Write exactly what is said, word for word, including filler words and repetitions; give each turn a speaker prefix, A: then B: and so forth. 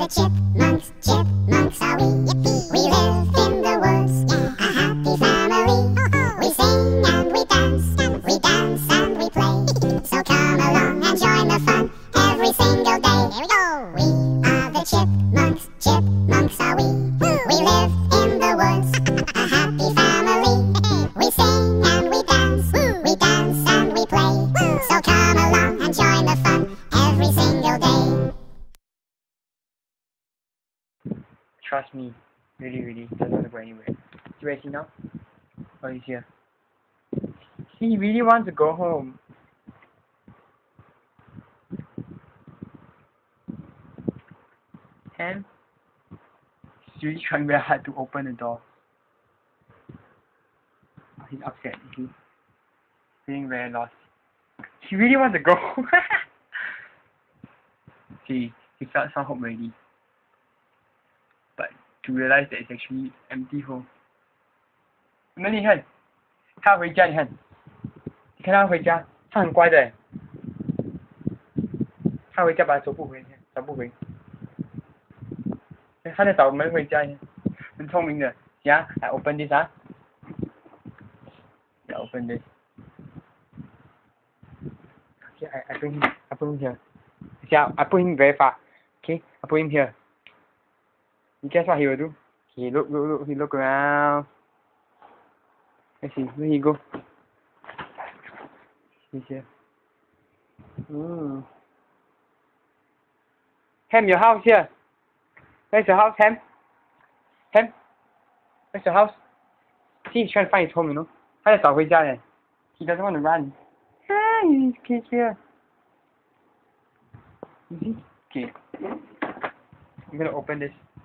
A: chipmunks, chipmunks are we. Yippee. We live in the woods, a happy family. We sing and we dance, we dance and we play. So come along and join the fun every single day. Here we go! We are the chipmunks, chipmunks are we. We live in the woods, a happy family. We sing and we dance, we dance and we play. So come along and join the fun every single day.
B: Trust me, really, really, doesn't want to go anywhere. See where is he now? Oh, he's here. He really wants to go home. And he's really trying very hard to open the door. Oh, he's upset, is he? Feeling very lost. He really wants to go. See, he felt some hope already. But to realize that it's actually empty hole. 那你看，他回家，你看，你看他回家，他很乖的诶。他回家把他走不回，找不回。他在找门回家，很聪明的。Yeah, I open this 啊。I open this. Okay, I I bring him. I put him here. Yeah, I put him very far. Okay, I put him here. You guess what he will do? He look, look, look. He look around. Let's see, where he go? He's here. Mm. Ham, your house here. Where's your house, Ham? Ham? Where's your house? See, he's trying to find his home, you know. 他在找回家耶。He doesn't want to run. Ah, he's cage here. You see? Okay. I'm gonna open this.